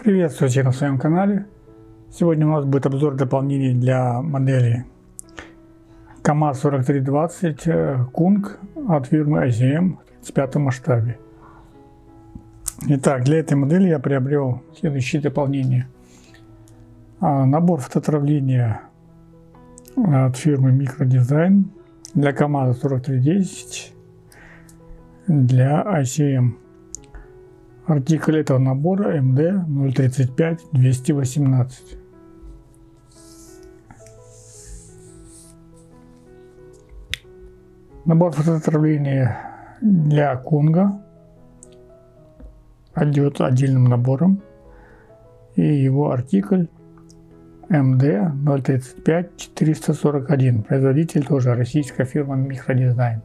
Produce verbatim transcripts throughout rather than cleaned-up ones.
Приветствую всех на своем канале. Сегодня у нас будет обзор дополнений для модели КамАЗ сорок три двадцать Кунг от фирмы ай си эм в тридцать пятом масштабе. Итак, для этой модели я приобрел следующие дополнения. Набор фототравления от фирмы Микродизайн для КамАЗа сорок три десять для ай си эм. Артикль этого набора эм дэ ноль тридцать пять двести восемнадцать. Набор фототравления для Кунга идет отдельным набором, и его артикль эм дэ ноль тридцать пять четыреста сорок один. Производитель тоже российская фирма Микродизайн.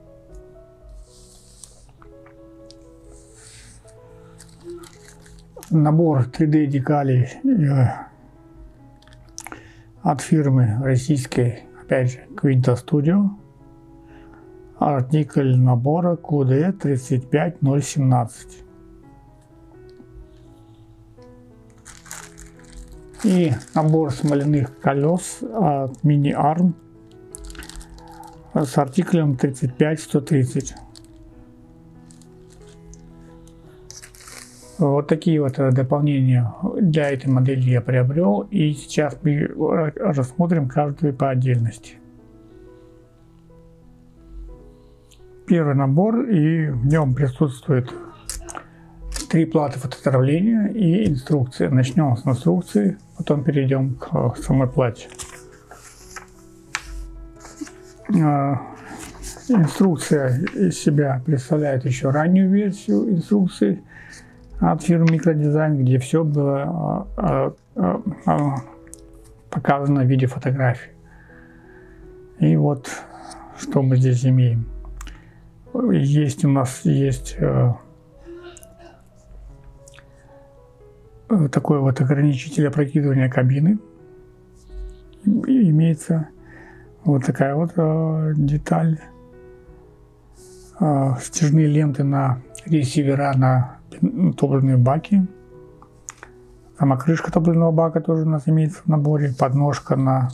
Набор три дэ декалей от фирмы российской, опять же, Quinta Studio. Артикль набора ку дэ тридцать пять ноль семнадцать. И набор смоляных колес от Mini Arm с артиклем тридцать пять сто тридцать. Вот такие вот дополнения для этой модели я приобрел, и сейчас мы рассмотрим каждую по отдельности. Первый набор, и в нем присутствует три платы фототравления и инструкция. Начнем с инструкции, потом перейдем к самой плате. Инструкция из себя представляет еще раннюю версию инструкции от фирмы Микродизайн, где все было а, а, а, показано в виде фотографий. И вот что мы здесь имеем. Есть у нас есть а, такой вот ограничитель опрокидывания кабины. И имеется вот такая вот а, деталь. А, стяжные ленты на ресивера на топливные баки. Сама крышка топливного бака тоже у нас имеется в наборе. Подножка на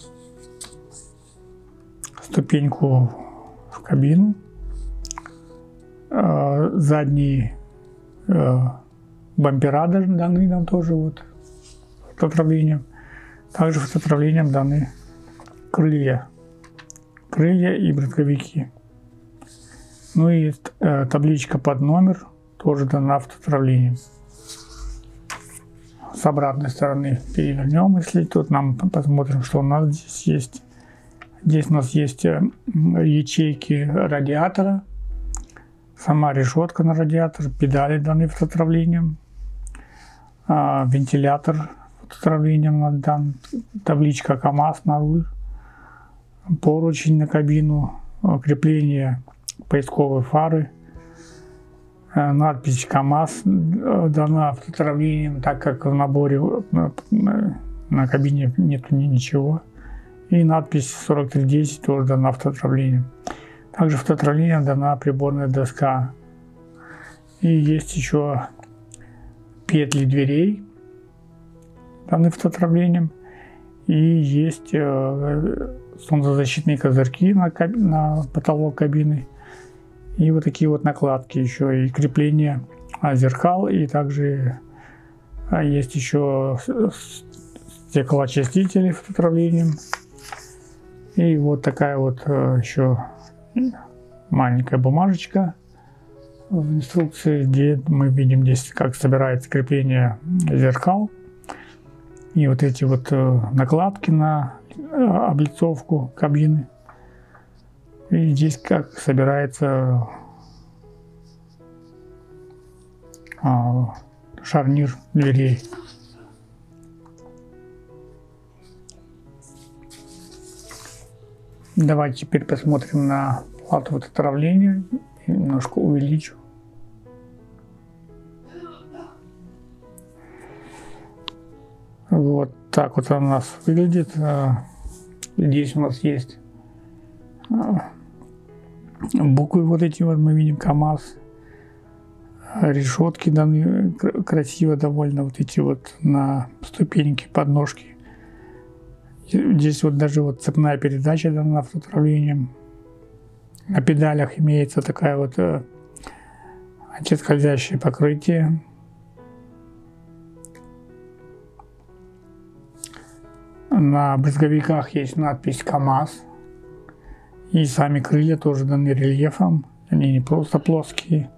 ступеньку в кабину. Задние бампера даны нам тоже вот фототравлением. Также фототравлением даны крылья. Крылья и брызговики. Ну и табличка под номер тоже дана фототравлением. С обратной стороны перевернем, если тут нам посмотрим, что у нас здесь есть. Здесь у нас есть ячейки радиатора, сама решетка на радиатор, педали даны фототравлением, вентилятор фототравлением дан, табличка КамАЗ на руль, поручень на кабину, крепление поисковой фары. Надпись КамАЗ дана фототравлением, так как в наборе на, на, на кабине нет ничего. И надпись сорок три десять тоже дана фототравлением. Также фототравлением дана приборная доска. И есть еще петли дверей, даны фототравлением. И есть э, солнцезащитные козырьки на, на потолок кабины. И вот такие вот накладки еще, и крепление зеркал, и также есть еще стеклоочистители фототравлением. И вот такая вот еще маленькая бумажечка в инструкции, где мы видим здесь, как собирается крепление зеркал. И вот эти вот накладки на облицовку кабины. И здесь как собирается а, шарнир дверей. Давайте теперь посмотрим на плату фототравления. Немножко увеличу. Вот так вот она у нас выглядит. Здесь у нас есть буквы вот эти вот, мы видим КамАЗ. Решетки даны красиво довольно, вот эти вот на ступеньки, подножки. Здесь вот даже вот цепная передача дана автоуправлением. На педалях имеется такая вот антискользящее покрытие. На брызговиках есть надпись КАМАЗ. И сами крылья тоже даны рельефом. Они не просто плоские.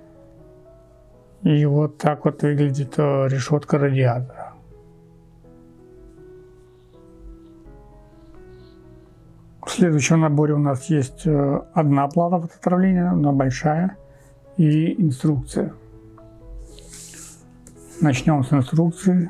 И вот так вот выглядит решетка радиатора. В следующем наборе у нас есть одна плата автоуправления, она большая, и инструкция. Начнем с инструкции.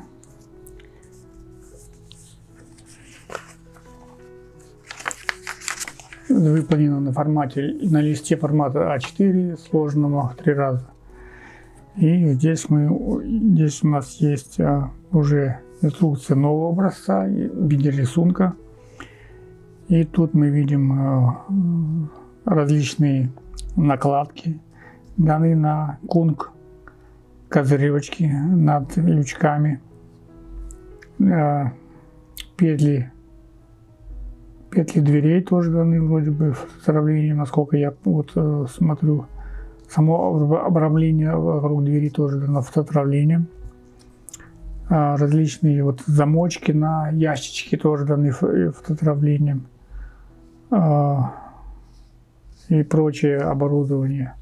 Выполнена на формате, на листе формата А четыре, сложенного в три раза. И здесь, мы, здесь у нас есть а, уже инструкция нового образца в виде рисунка. И тут мы видим а, различные накладки, даны на кунг, козыревочки над лючками, а, петли, петли дверей тоже даны вроде бы в сравнении, насколько я вот а, смотрю. Само обрамление вокруг двери тоже дано фототравлением. А, различные вот замочки на ящички тоже даны фототравлением. А, и прочее оборудование.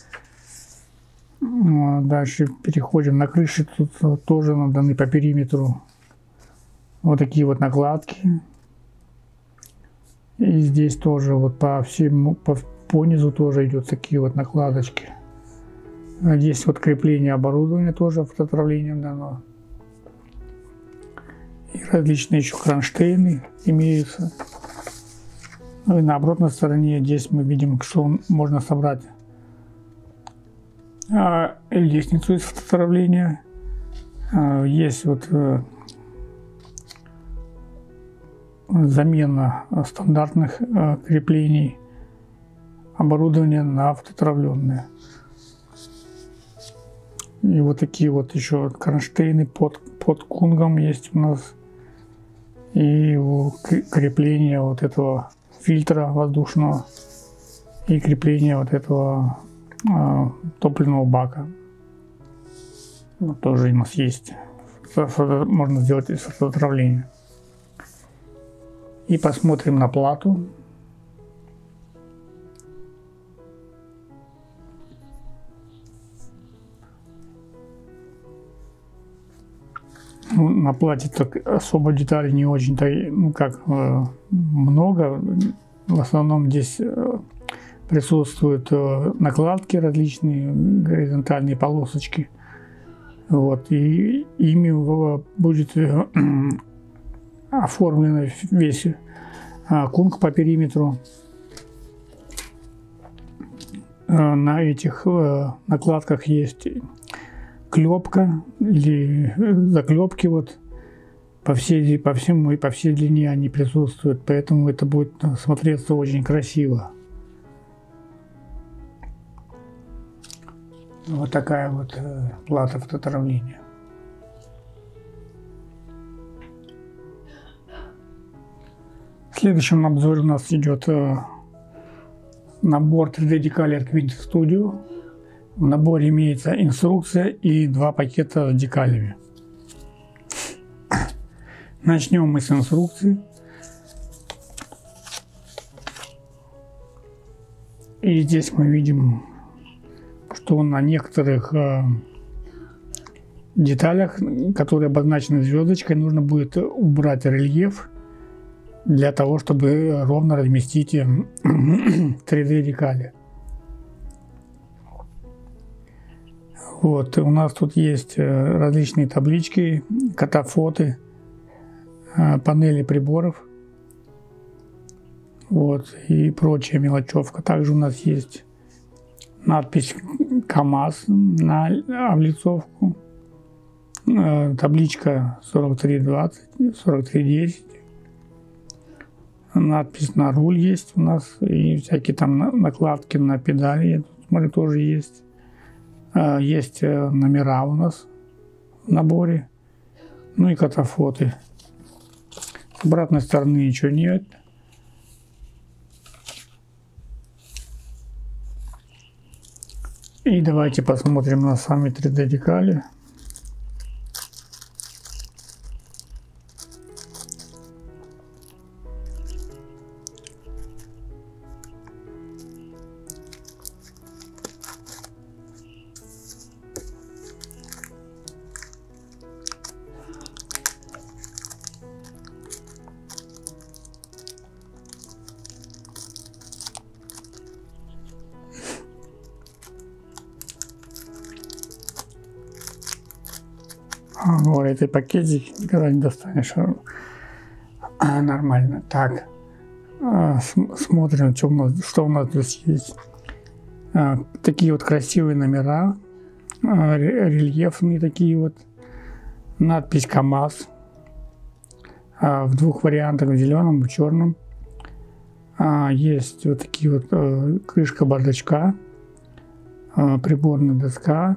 А, дальше переходим на крыши. Тут тоже даны по периметру вот такие вот накладки. И здесь тоже вот по всему, по По низу тоже идет такие вот накладочки. Здесь вот крепление оборудования тоже автоуправлением дано. И различные еще кронштейны имеются. Ну и на обратной стороне здесь мы видим, что можно собрать а, лестницу из автоуправления. А, есть вот а, замена стандартных а, креплений оборудование на автотравленное. И вот такие вот еще кронштейны под, под кунгом есть у нас. И крепление вот этого фильтра воздушного. И крепление вот этого а, топливного бака. Вот тоже у нас есть. Можно сделать из автотравления. И посмотрим на плату. Ну, на плате так особо деталей не очень-то, ну как, э, много. В основном здесь э, присутствуют э, накладки различные, горизонтальные полосочки. Вот, и ими будет э, оформлен весь э, кунг по периметру. Э, на этих э, накладках есть клепка или заклепки вот по всей, по всему и по всей длине они присутствуют, поэтому это будет смотреться очень красиво. Вот такая вот э, плата автотравления. В следующем обзоре у нас идет э, набор три дэ декалей от Quintus Studio. В наборе имеется инструкция и два пакета с декалями. Начнем мы с инструкции. И здесь мы видим, что на некоторых э, деталях, которые обозначены звездочкой, нужно будет убрать рельеф для того, чтобы ровно разместить три дэ декали. Вот, у нас тут есть различные таблички, катафоты, панели приборов, вот, и прочая мелочевка. Также у нас есть надпись КАМАЗ на облицовку, табличка сорок три двадцать, сорок три десять, надпись на руль есть у нас, и всякие там накладки на педали, я тут смотрю, тоже есть. Есть номера у нас в наборе, ну и катафоты. С обратной стороны ничего нет. И давайте посмотрим на сами три дэ декали. А, ну, этой пакетик никогда не достанешь. А, нормально. Так, а, смотрим, что у нас, что у нас здесь есть. А, такие вот красивые номера, а, рельефные такие вот. Надпись КамАЗ. А, в двух вариантах, в зеленом и в черном. А, есть вот такие вот а, крышка бардачка, а, приборная доска.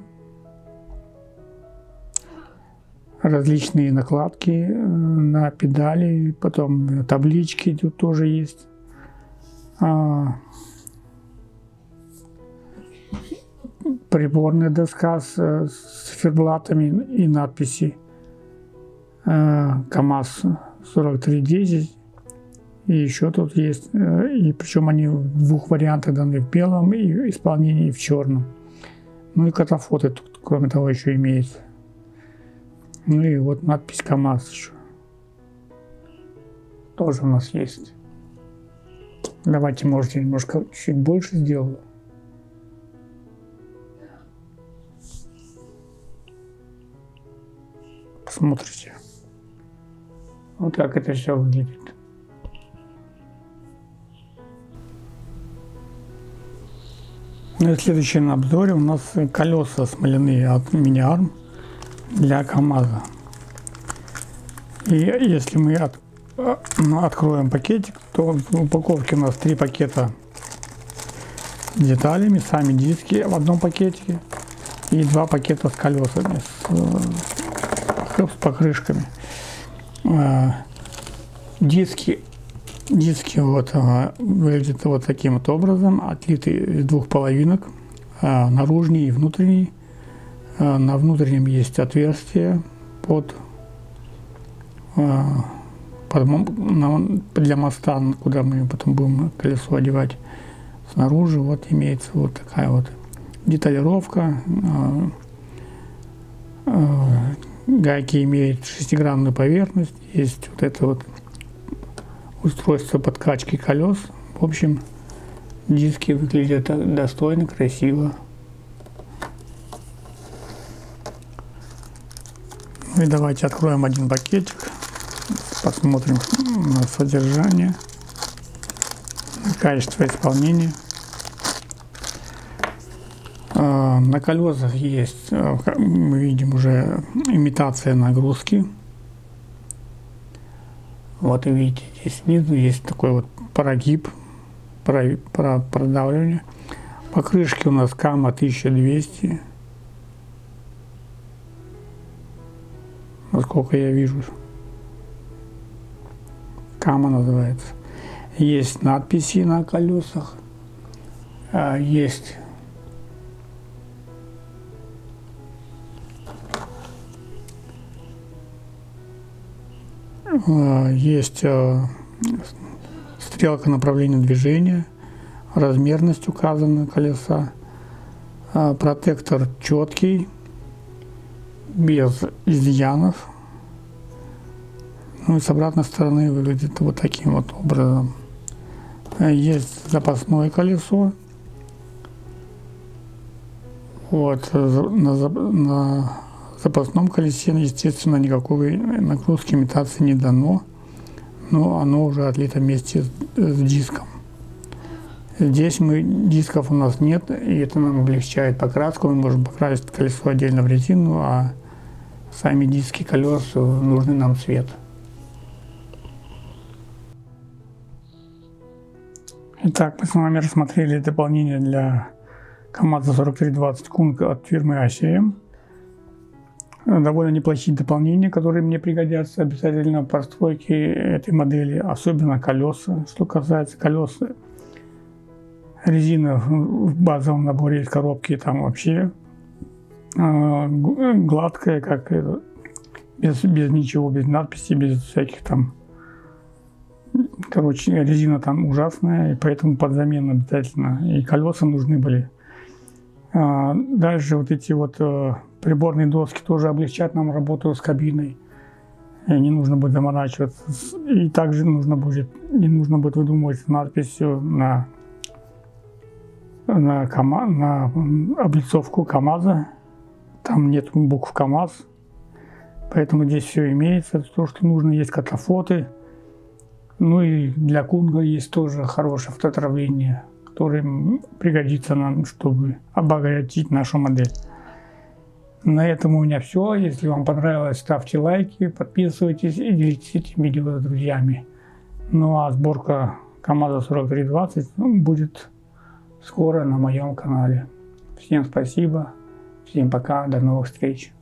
Различные накладки на педали, потом таблички тут тоже есть. А, приборная доска с, с циферблатами и надписи а, КамАЗ сорок три десять. И еще тут есть, и причем они в двух вариантах даны, в белом и исполнении, и в черном. Ну и катафоты тут, кроме того, еще имеется. Ну и вот надпись КамАЗ еще тоже у нас есть. Давайте, может, я немножко чуть больше сделаю. Посмотрите. Вот как это все выглядит. Ну и следующее на обзоре у нас колеса смоляные от Мини-Арм для КамАЗа. И если мы от, откроем пакетик, то в упаковке у нас три пакета с деталями, сами диски в одном пакетике и два пакета с колесами, с, с покрышками. Диски, диски вот выглядят вот таким вот образом, отлиты из двух половинок, наружный и внутренний. На внутреннем есть отверстие под, под, для моста, куда мы потом будем колесо одевать. Снаружи вот имеется вот такая вот деталировка. Гайки имеют шестигранную поверхность. Есть вот это вот устройство подкачки колес. В общем, диски выглядят достойно, красиво. Ну и давайте откроем один пакетик, посмотрим на содержание, на качество исполнения. На колесах есть, мы видим, уже имитация нагрузки. Вот видите, здесь снизу есть такой вот прогиб, продавливание. Покрышки у нас Кама тысяча двести. Насколько я вижу, Кама называется. Есть надписи на колесах, есть есть стрелка направления движения, размерность указана колеса, протектор четкий, без изъянов. Ну и с обратной стороны выглядит вот таким вот образом. Есть запасное колесо. Вот на, на запасном колесе, естественно, никакой нагрузки, имитации не дано, но оно уже отлито вместе с, с диском. Здесь мы, дисков у нас нет, и это нам облегчает покраску. Мы можем покрасить колесо отдельно в резину, а сами диски колес нужный нам цвет. Итак, мы с вами рассмотрели дополнение для КамАЗа сорок три двадцать Кунг от фирмы эй си эм. Довольно неплохие дополнения, которые мне пригодятся обязательно по стройке этой модели, особенно колеса. Что касается колес, резина в базовом наборе из коробки там вообще гладкая, как без, без ничего, без надписей, без всяких там. Короче, резина там ужасная, и поэтому под замену обязательно. И колеса нужны были. Дальше вот эти вот приборные доски тоже облегчат нам работу с кабиной. И не нужно будет заморачиваться. И также нужно будет, не нужно будет выдумывать надписью на, на, КамА, на облицовку КамАЗа. Там нет букв КамАЗ. Поэтому здесь все имеется. То, что нужно, есть катафоты. Ну и для Кунга есть тоже хорошее автотравление, которое пригодится нам, чтобы обогатить нашу модель. На этом у меня все. Если вам понравилось, ставьте лайки, подписывайтесь и делитесь этим видео с друзьями. Ну а сборка КамАЗа сорок три двадцать будет скоро на моем канале. Всем спасибо, всем пока, до новых встреч.